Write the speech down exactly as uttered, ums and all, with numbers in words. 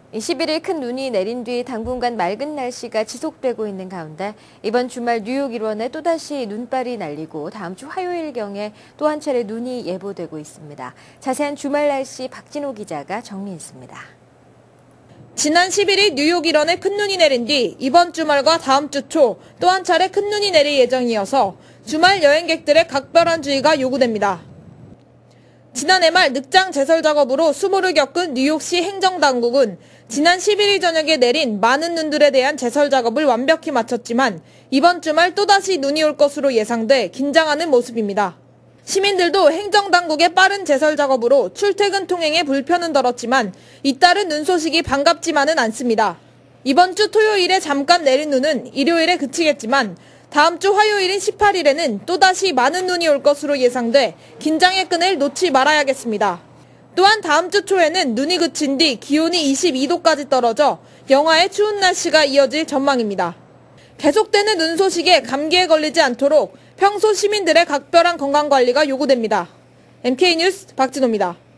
이십일 일 큰 눈이 내린 뒤 당분간 맑은 날씨가 지속되고 있는 가운데 이번 주말 뉴욕 일원에 또다시 눈발이 날리고 다음 주 화요일경에 또 한 차례 눈이 예보되고 있습니다. 자세한 주말 날씨 박진호 기자가 정리했습니다. 지난 십일 일 뉴욕 일원에 큰 눈이 내린 뒤 이번 주말과 다음 주 초 또 한 차례 큰 눈이 내릴 예정이어서 주말 여행객들의 각별한 주의가 요구됩니다. 지난해 말 늑장 제설 작업으로 수모를 겪은 뉴욕시 행정당국은 지난 십일 일 저녁에 내린 많은 눈들에 대한 제설 작업을 완벽히 마쳤지만 이번 주말 또다시 눈이 올 것으로 예상돼 긴장하는 모습입니다. 시민들도 행정당국의 빠른 제설 작업으로 출퇴근 통행에 불편은 덜었지만 잇따른 눈 소식이 반갑지만은 않습니다. 이번 주 토요일에 잠깐 내린 눈은 일요일에 그치겠지만 다음 주 화요일인 십팔 일에는 또다시 많은 눈이 올 것으로 예상돼 긴장의 끈을 놓지 말아야겠습니다. 또한 다음 주 초에는 눈이 그친 뒤 기온이 이십이 도까지 떨어져 영하의 추운 날씨가 이어질 전망입니다. 계속되는 눈 소식에 감기에 걸리지 않도록 평소 시민들의 각별한 건강관리가 요구됩니다. 엠케이 뉴스 박진호입니다.